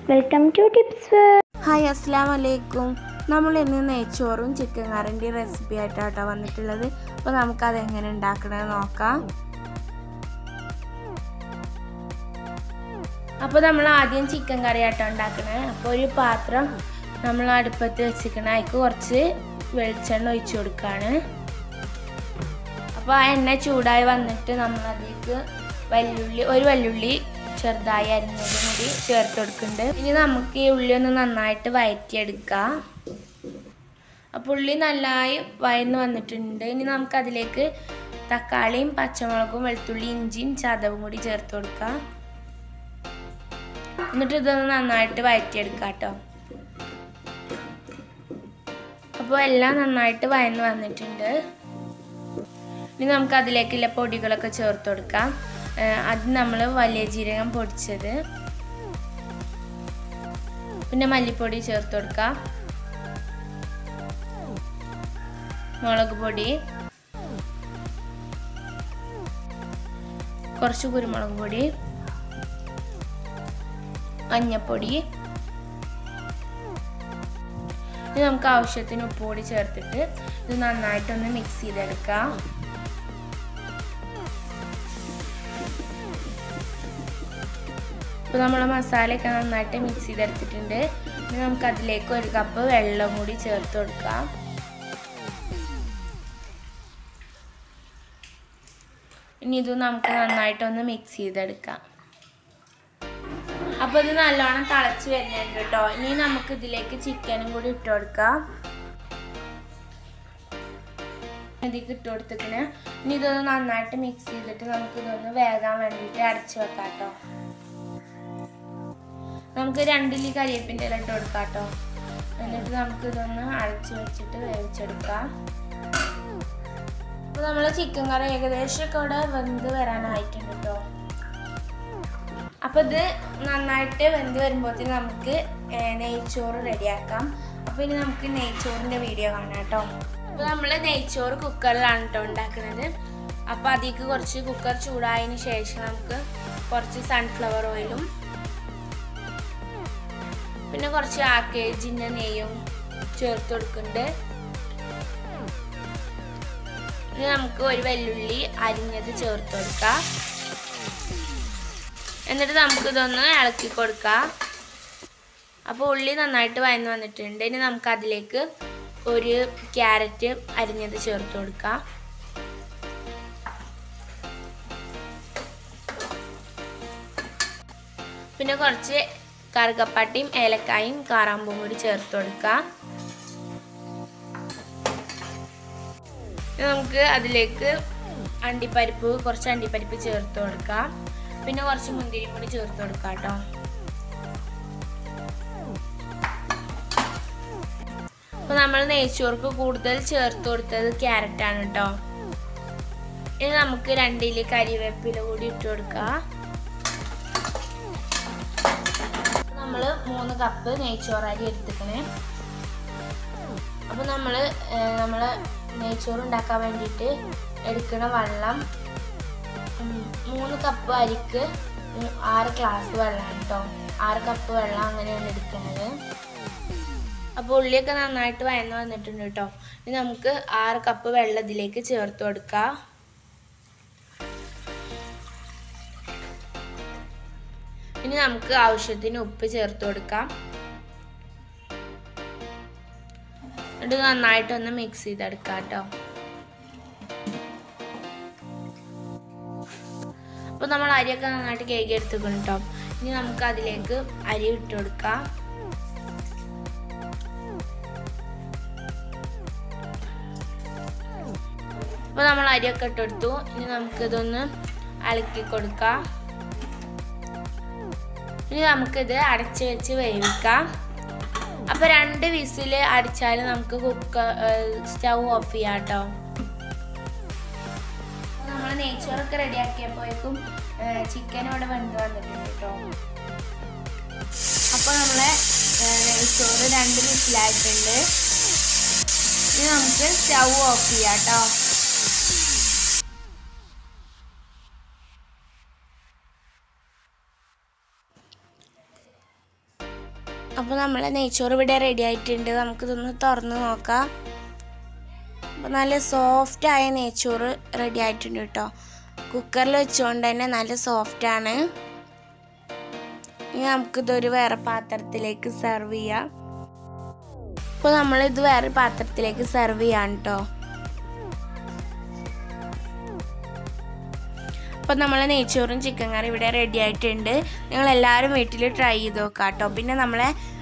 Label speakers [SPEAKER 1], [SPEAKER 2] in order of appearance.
[SPEAKER 1] Welcome to tips world.
[SPEAKER 2] Hi, അസ്സലാമു അലൈക്കും. നമ്മൾ ഇന്ന് നെയ്ച്ചോറും ചിക്കൻ കറിൻ്റെ റെസിപ്പി ആയിട്ടാണ് വന്നിട്ടുള്ളത്. അപ്പോൾ നമുക്കത് എങ്ങനെ ഉണ്ടാക്കണമെന്ന് നോക്കാം. അപ്പോൾ നമ്മൾ ആദ്യം ചിക്കൻ കറി ആയിട്ടാണ് ഉണ്ടാക്കണത്. അപ്പോൾ ഒരു പാത്രം നമ്മൾ അടുപ്പത്ത് വെച്ചിരിക്കണം. അതിലേക്ക് കുറച്ച് വെളിച്ചെണ്ണ ഒഴിച്ചു കൊടുക്കുകയാണ്. അപ്പോൾ ആ എണ്ണ ചൂടായി വന്നിട്ട് നമ്മൾ അതിലേക്ക് ഒരു വല്ലുള്ളി ചെറുതായി അരിഞ്ഞതും കൂടി ചേർത്ത് കൊടുക്കുന്നുണ്ട്. ഇനി നമുക്ക് ഈ ഉള്ളി ഒന്ന് നന്നായിട്ട് വഴറ്റിയെടുക്കാം. അപ്പോൾ ഉള്ളി നന്നായി വഴന്ന് വന്നിട്ടുണ്ട്. ഇനി നമുക്കതിലേക്ക് തക്കാളിയും പച്ചമുളകും വെളുത്തുള്ളി ഇഞ്ചിയും ചതവും കൂടി ചേർത്ത് കൊടുക്കാം. എന്നിട്ട് ഇതൊന്ന് നന്നായിട്ട് വഴറ്റിയെടുക്കാം കേട്ടോ. അപ്പോൾ എല്ലാം നന്നായിട്ട് വഴന്ന് വന്നിട്ടുണ്ട്. ഇനി നമുക്ക് അതിലേക്കുള്ള പൊടികളൊക്കെ ചേർത്ത് കൊടുക്കാം. അത് നമ്മൾ വലിയ ജീരകം പൊടിച്ചത്, പിന്നെ മല്ലിപ്പൊടി ചേർത്ത് കൊടുക്കാം, മുളക് പൊടി, കുറച്ച് കുരുമുളക് പൊടി, മഞ്ഞപ്പൊടി. ഇനി നമുക്ക് ആവശ്യത്തിന് ഉപ്പ് കൂടി ചേർത്തിട്ട് ഇത് നന്നായിട്ടൊന്ന് മിക്സ് ചെയ്തെടുക്കാം. ഇപ്പോൾ നമ്മൾ മസാലയൊക്കെ നന്നായിട്ട് മിക്സ് ചെയ്തെടുത്തിട്ടുണ്ട്. ഇനി നമുക്ക് അതിലേക്ക് 1 കപ്പ് വെള്ളം കൂടി ചേർത്ത് കൊടുക്കാം. ഇനി ഇത് നമുക്ക് നന്നായിട്ടൊന്ന് മിക്സ് ചെയ്തെടുക്കാം. അപ്പോൾ ഇത് നല്ലോണം തിളച്ച് വരുന്നുണ്ട് കേട്ടോ. ഇനി നമുക്ക് ഇതിലേക്ക് ചിക്കനും കൂടി ഇട്ട് കൊടുക്കാം. ഇതിലേക്ക് ഇട്ട് കൊടുത്തിട്ട് ഇനി ഇതൊന്ന് നന്നായിട്ട് മിക്സ് ചെയ്തിട്ട് നമുക്ക് ഇതൊന്ന് വേകാൻ വേണ്ടിയിട്ട് അടച്ചു വെക്കാം കേട്ടോ. നമുക്ക് 2 ഇല്ലി കരിവേപ്പിൻ്റെ ഇല ഇട്ട് കൊടുക്കാം കേട്ടോ. എന്നിട്ട് നമുക്ക് ഇതൊന്ന് അടച്ചു വെച്ചിട്ട് വേവിച്ചെടുക്കാം. അപ്പോൾ നമ്മൾ ചിക്കൻ കറി ഏകദേശമൊക്കെ ഇവിടെ വെന്ത് വരാനായിട്ടുണ്ട് കേട്ടോ. അപ്പോൾ ഇത് നന്നായിട്ട് വെന്ത് വരുമ്പോഴത്തേന് നമുക്ക് നെയ്ച്ചോറ് റെഡിയാക്കാം. അപ്പോൾ ഇനി നമുക്ക് നെയ്ച്ചോറിൻ്റെ വീഡിയോ കാണാം കേട്ടോ. അപ്പോൾ നമ്മൾ നെയ്ച്ചോറ് കുക്കറിലാണ് കേട്ടോ ഉണ്ടാക്കുന്നത്. അപ്പോൾ അതിലേക്ക് കുറച്ച് കുക്കർ ചൂടായതിന് ശേഷം നമുക്ക് കുറച്ച് സൺഫ്ലവർ ഓയിലും പിന്നെ കുറച്ച് ആക്കേജിൻ്റെ നെയ്യും ചേർത്ത് കൊടുക്കുന്നുണ്ട്. ഇനി നമുക്ക് ഒരു വെല്ലുള്ളി അരിഞ്ഞത് ചേർത്ത് കൊടുക്കാം. എന്നിട്ട് നമുക്കിതൊന്ന് ഇളക്കി കൊടുക്കാം. അപ്പോൾ ഉള്ളി നന്നായിട്ട് വഴന്ന് വന്നിട്ടുണ്ട്. ഇനി നമുക്ക് അതിലേക്ക് ഒരു ക്യാരറ്റ് അരിഞ്ഞത് ചേർത്ത് കൊടുക്കാം. പിന്നെ കുറച്ച് കറുകപ്പട്ടയും ഏലക്കായും കാറാമ്പും കൂടി ചേർത്ത് കൊടുക്കാം. നമുക്ക് അതിലേക്ക് കുറച്ച് അണ്ടിപ്പരിപ്പ് ചേർത്ത് കൊടുക്കാം. പിന്നെ കുറച്ച് മുന്തിരിയും കൂടി ചേർത്ത് കൊടുക്കാം കേട്ടോ. അപ്പോൾ നമ്മൾ നെയ്ച്ചോർക്ക് കൂടുതൽ ചേർത്ത് കൊടുത്തത് ക്യാരറ്റാണ് കേട്ടോ. ഇനി നമുക്ക് 2 ഇല്ലി കരിവേപ്പില കൂടി ഇട്ട് കൊടുക്കാം. നമ്മൾ 3 കപ്പ് നെയ്ച്ചോറരി എടുത്തിക്കണേ. അപ്പോൾ നമ്മൾ നെയ്ച്ചോറ് ഉണ്ടാക്കാൻ വേണ്ടിയിട്ട് എടുക്കുന്ന വെള്ളം 3 കപ്പ് അരിക്ക് 6 ഗ്ലാസ് വെള്ളമാണ് കേട്ടോ. 6 കപ്പ് വെള്ളം അങ്ങനെയാണ് എടുക്കുന്നത്. അപ്പോൾ ഉള്ളിയൊക്കെ നന്നായിട്ട് വഴന്ന് വന്നിട്ടുണ്ട് കേട്ടോ. ഇനി നമുക്ക് 6 കപ്പ് വെള്ളം ഇതിലേക്ക് ചേർത്ത് കൊടുക്കാം. ഇനി നമുക്ക് ആവശ്യത്തിന് ഉപ്പ് ചേർത്ത് കൊടുക്കാം. എന്നിട്ട് നന്നായിട്ടൊന്ന് മിക്സ് ചെയ്തെടുക്കാം കേട്ടോ. അപ്പോൾ നമ്മൾ അരിയൊക്കെ നന്നായിട്ട് കേക്ക് എടുത്തിക്കണം കേട്ടോ. ഇനി നമുക്ക് അതിലേക്ക് അരി ഇട്ട് കൊടുക്കാം. അപ്പോൾ നമ്മൾ അരിയൊക്കെ ഇട്ടെടുത്തു. ഇനി നമുക്കിതൊന്ന് ഇളക്കി കൊടുക്കാം. ഇനി നമുക്കിത് അടച്ച് വെച്ച് വേവിക്കാം. അപ്പോൾ 2 വിസിൽ അടിച്ചാൽ നമുക്ക് സ്റ്റൗ ഓഫ് ചെയ്യാം കേട്ടോ. നമ്മൾ നെയ്ച്ചോറൊക്കെ റെഡിയാക്കിയപ്പോഴേക്കും ചിക്കൻ ഇവിടെ വെന്ത് വന്നിട്ടുണ്ട് കേട്ടോ. അപ്പോൾ നമ്മളെ നെയ്ച്ചോറ് 2 വിസിലായിട്ടുണ്ട്. ഇനി നമുക്ക് സ്റ്റൗ ഓഫ് ചെയ്യാം കേട്ടോ. അപ്പോൾ നമ്മളെ നെയ്ച്ചോറ് ഇവിടെ റെഡി ആയിട്ടുണ്ട്. നമുക്കിതൊന്ന് തുറന്ന് നോക്കാം. അപ്പോൾ നല്ല സോഫ്റ്റായ നെയ്ച്ചോറ് റെഡി ആയിട്ടുണ്ട് കേട്ടോ. കുക്കറിൽ വെച്ചുകൊണ്ട് തന്നെ നല്ല സോഫ്റ്റാണ്. ഇനി നമുക്കിതൊരു വേറെ പാത്രത്തിലേക്ക് സെർവ് ചെയ്യാം. അപ്പോൾ നമ്മളിത് വേറെ പാത്രത്തിലേക്ക് സെർവ് ചെയ്യാം കേട്ടോ. അപ്പോൾ നമ്മളെ നെയ്ച്ചോറും ചിക്കൻ കറി ഇവിടെ റെഡി ആയിട്ടുണ്ട്. നിങ്ങളെല്ലാവരും വീട്ടിൽ ട്രൈ ചെയ്ത് നോക്കാം കേട്ടോ. പിന്നെ നമ്മളെ